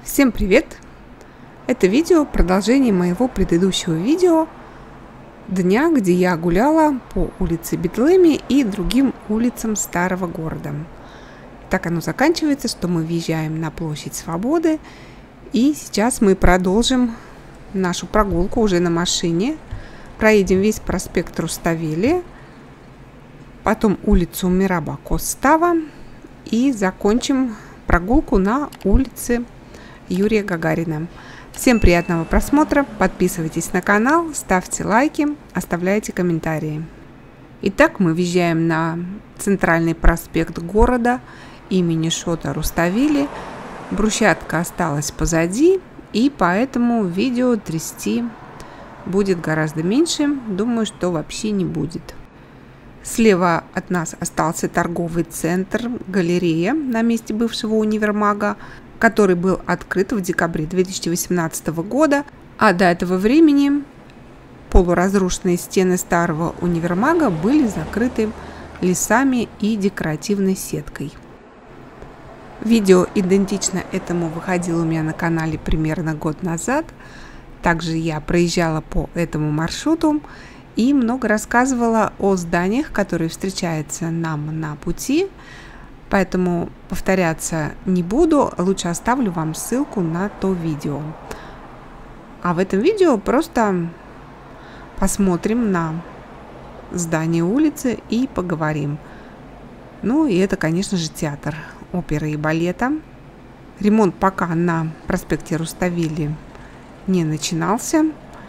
Всем привет! Это видео продолжение моего предыдущего видео дня, где я гуляла по улице Бетлеме и другим улицам старого города. Так оно заканчивается, что мы въезжаем на площадь Свободы, и сейчас мы продолжим нашу прогулку уже на машине. Проедем весь проспект Руставели, потом улицу Мираба Костава и закончим прогулку на улице Юрия Гагарина. Всем приятного просмотра, подписывайтесь на канал, ставьте лайки, оставляйте комментарии. Итак, мы въезжаем на центральный проспект города имени Шота Руставели. Брусчатка осталась позади, и поэтому видео трясти будет гораздо меньше. Думаю, что вообще не будет. Слева от нас остался торговый центр, галерея на месте бывшего универмага, который был открыт в декабре 2018 года, а до этого времени полуразрушенные стены старого универмага были закрыты лесами и декоративной сеткой. Видео идентично этому выходило у меня на канале примерно год назад. Также я проезжала по этому маршруту и много рассказывала о зданиях, которые встречаются нам на пути. Поэтому повторяться не буду, лучше оставлю вам ссылку на то видео. А в этом видео просто посмотрим на здание улицы и поговорим. Ну и это, конечно же, театр оперы и балета. Ремонт пока на проспекте Руставели не начинался.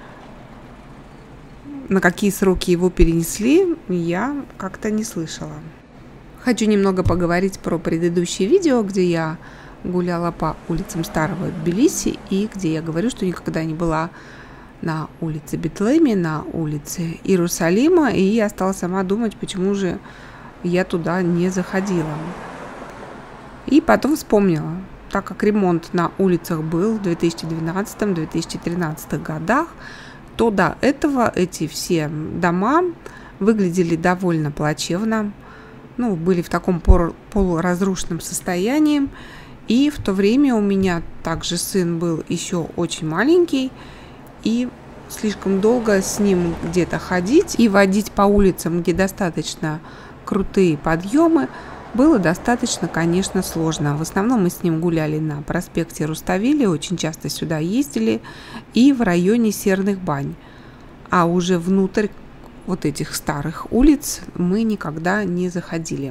На какие сроки его перенесли, я как-то не слышала. Хочу немного поговорить про предыдущее видео, где я гуляла по улицам старого Тбилиси и где я говорю, что никогда не была на улице Бетлеме, на улице Иерусалима, и я стала сама думать, почему же я туда не заходила. И потом вспомнила, так как ремонт на улицах был в 2012-2013 годах, то до этого эти все дома выглядели довольно плачевно. Были в таком полуразрушенном состоянии. И в то время у меня также сын был еще очень маленький. И слишком долго с ним где-то ходить и водить по улицам, где достаточно крутые подъемы, было достаточно, конечно, сложно. В основном мы с ним гуляли на проспекте Руставели, очень часто сюда ездили, и в районе Серных бань. А уже внутрь вот этих старых улиц мы никогда не заходили.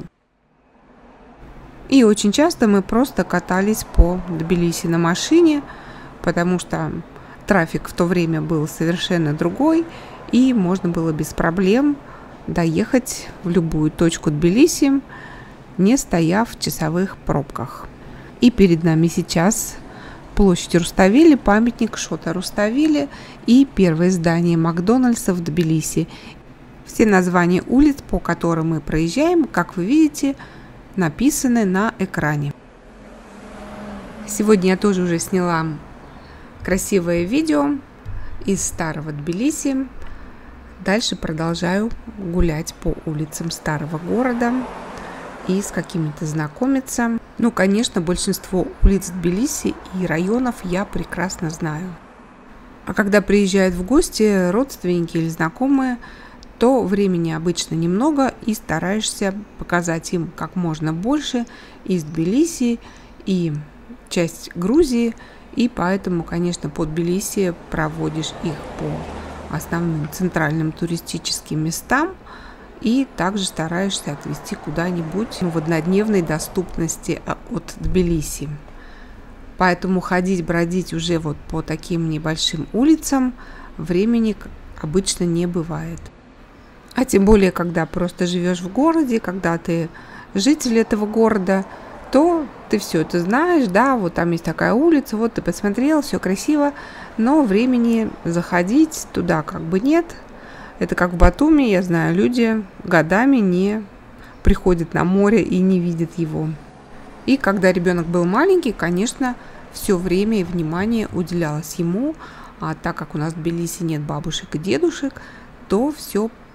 И очень часто мы просто катались по Тбилиси на машине, потому что трафик в то время был совершенно другой, и можно было без проблем доехать в любую точку Тбилиси, не стоя в часовых пробках. И перед нами сейчас площадь Руставели, памятник Шота Руставели и первое здание Макдональдса в Тбилиси. Все названия улиц, по которым мы проезжаем, как вы видите, написаны на экране. Сегодня я тоже уже сняла красивое видео из старого Тбилиси. Дальше продолжаю гулять по улицам старого города и с какими-то знакомиться. Конечно, большинство улиц Тбилиси и районов я прекрасно знаю. А когда приезжают в гости родственники или знакомые, то времени обычно немного, и стараешься показать им как можно больше из Тбилиси и часть Грузии, и поэтому, конечно, по Тбилиси проводишь их по основным центральным туристическим местам и также стараешься отвезти куда-нибудь в однодневной доступности от Тбилиси. Поэтому ходить, бродить уже по таким небольшим улицам времени обычно не бывает. А тем более, когда просто живешь в городе, когда ты житель этого города, то ты все это знаешь, да, там есть такая улица, ты посмотрел, все красиво, но времени заходить туда нет. Это как в Батуми, я знаю, люди годами не приходят на море и не видят его. И когда ребенок был маленький, конечно, все время и внимание уделялось ему, а так как у нас в Тбилиси нет бабушек и дедушек, то все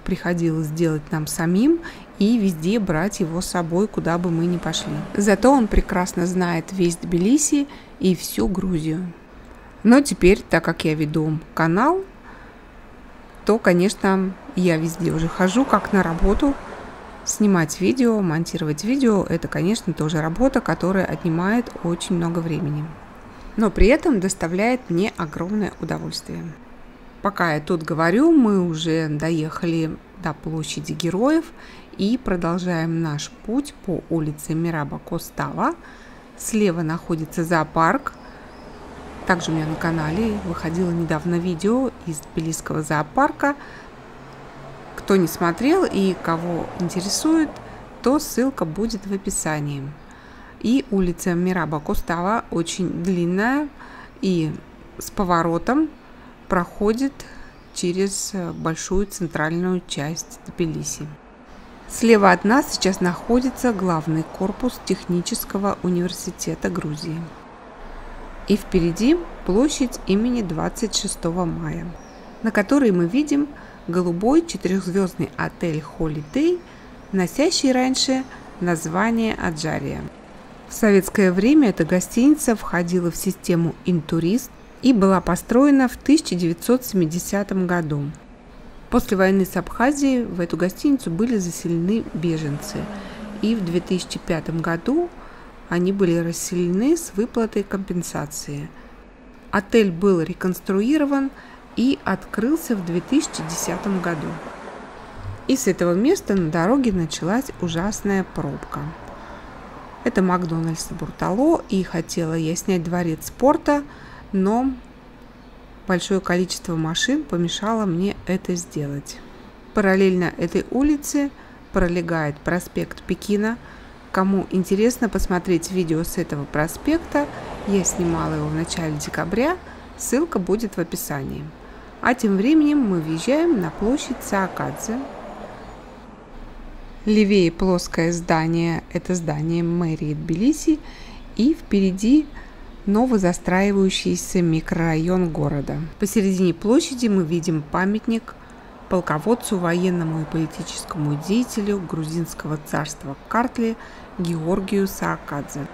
приходилось делать нам самим и везде брать его с собой, куда бы мы ни пошли. Зато он прекрасно знает весь Тбилиси и всю Грузию. Но теперь, так как я веду канал, то, конечно, я везде уже хожу, как на работу. Снимать видео, монтировать видео – это, конечно, тоже работа, которая отнимает очень много времени. Но при этом доставляет мне огромное удовольствие. Пока я тут говорю, мы уже доехали до площади Героев и продолжаем наш путь по улице Мираба Костава. Слева находится зоопарк. Также у меня на канале выходило недавно видео из тбилисского зоопарка. Кто не смотрел и кого интересует, то ссылка будет в описании. И улица Мираба Костава очень длинная и с поворотом проходит через большую центральную часть Тбилиси. Слева от нас сейчас находится главный корпус технического университета Грузии. И впереди площадь имени 26 мая, на которой мы видим голубой четырехзвездный отель Holiday, носящий раньше название Аджария. В советское время эта гостиница входила в систему Интурист и была построена в 1970 году. После войны с Абхазией в эту гостиницу были заселены беженцы, и в 2005 году они были расселены с выплатой компенсации. Отель был реконструирован и открылся в 2010 году. И с этого места на дороге началась ужасная пробка. Это Макдональдс Буртало, и хотела я снять дворец спорта, но большое количество машин помешало мне это сделать. Параллельно этой улице пролегает проспект Пекина. Кому интересно посмотреть видео с этого проспекта, я снимала его в начале декабря, ссылка будет в описании. А тем временем мы въезжаем на площадь Саакадзе. Левее плоское здание – это здание мэрии Тбилиси, и впереди новозастраивающийся микрорайон города. Посередине площади мы видим памятник полководцу, военному и политическому деятелю грузинского царства Картли Георгию Саакадзе.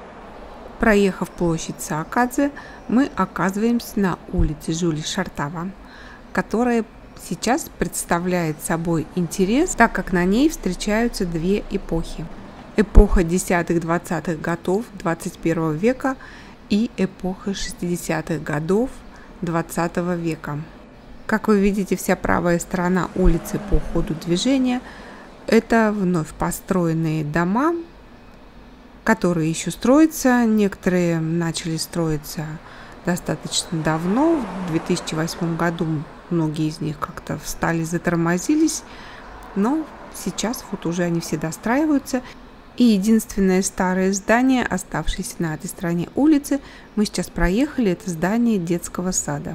Проехав площадь Саакадзе, мы оказываемся на улице Жули Шартава, которая сейчас представляет собой интерес, так как на ней встречаются две эпохи. Эпоха 10-20-х годов 21 века и эпоха 60-х годов 20 века. Как вы видите, вся правая сторона улицы по ходу движения – это вновь построенные дома, которые еще строятся. Некоторые начали строиться достаточно давно, в 2008 году многие из них как-то встали, затормозились, но сейчас вот уже они все достраиваются. И единственное старое здание, оставшееся на этой стороне улицы, мы сейчас проехали, это здание детского сада.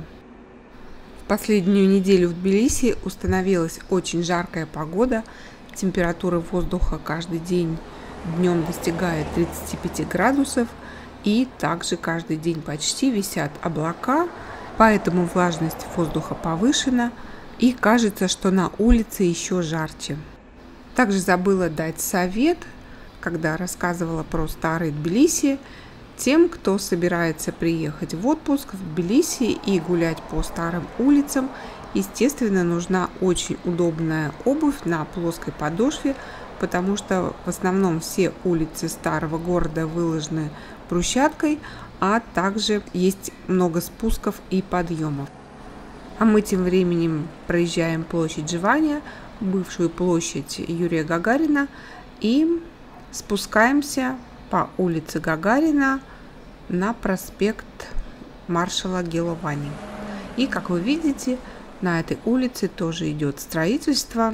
В последнюю неделю в Тбилиси установилась очень жаркая погода, температура воздуха каждый день днем достигает 35 градусов, и также каждый день почти висят облака, поэтому влажность воздуха повышена, и кажется, что на улице еще жарче. Также забыла дать совет, когда рассказывала про старый Тбилиси, тем, кто собирается приехать в отпуск в Тбилиси и гулять по старым улицам, естественно, нужна очень удобная обувь на плоской подошве, потому что в основном все улицы старого города выложены брусчаткой, а также есть много спусков и подъемов. А мы тем временем проезжаем площадь Живания, бывшую площадь Юрия Гагарина, и спускаемся по улице Гагарина на проспект маршала Геловани. И, как вы видите, на этой улице тоже идет строительство.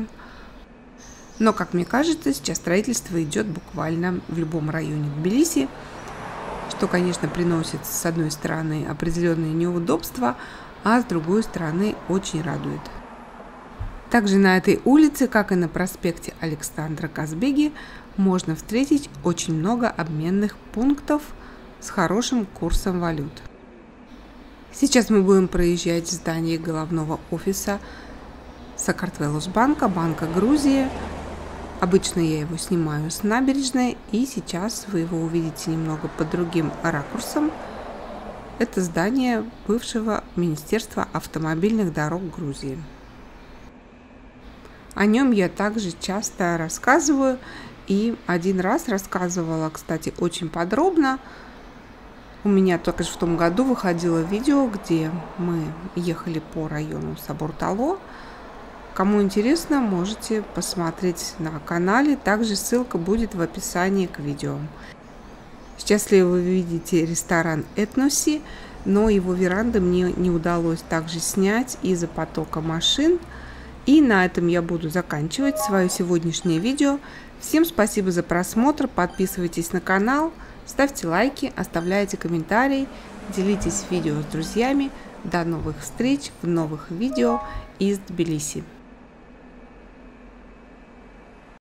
Но, как мне кажется, сейчас строительство идет буквально в любом районе Тбилиси, что, конечно, приносит с одной стороны определенные неудобства, а с другой стороны очень радует. Также на этой улице, как и на проспекте Александра Казбеги, можно встретить очень много обменных пунктов с хорошим курсом валют. Сейчас мы будем проезжать здание головного офиса Сакартвелус-банка, банка Грузии. Обычно я его снимаю с набережной, и сейчас вы его увидите немного под другим ракурсом. Это здание бывшего Министерства автомобильных дорог Грузии. О нем я также часто рассказываю, и один раз рассказывала, кстати, очень подробно. У меня только в том году выходило видео, где мы ехали по району Собор-Тало. Кому интересно, можете посмотреть на канале, также ссылка будет в описании к видео. Сейчас вы видите ресторан Этноси, но его веранды мне не удалось также снять из-за потока машин. И на этом я буду заканчивать свое сегодняшнее видео. Всем спасибо за просмотр, подписывайтесь на канал, ставьте лайки, оставляйте комментарии, делитесь видео с друзьями. До новых встреч в новых видео из Тбилиси.